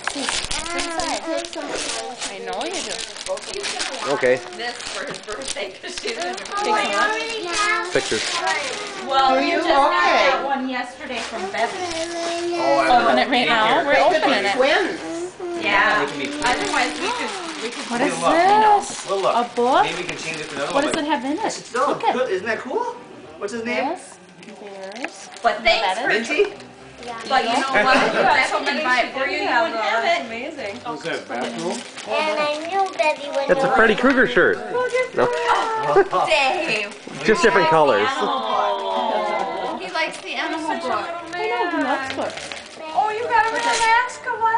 see. What's inside? I know you do. Okay. This for his birthday because she's going to Pictures. Well, you just got Okay. that one yesterday from Beverly. Open it right now. We're opening it. Twins. Yeah. It can be Otherwise, we could. What is Look. this? Well, look. A book? Maybe we can change it to another What one. does it have in it? It's still Look at good. Isn't that cool? What's his name? this. There's. But thanks for. Minty? But you know what? You got so many buy it for you. You wouldn't have it. Amazing. What's that, bathroom? And I knew Betty would. It's a Freddy Krueger shirt. No, Dave. just different colors. He likes the animal book. I know, he loves books. Oh, you got a real Alaska one.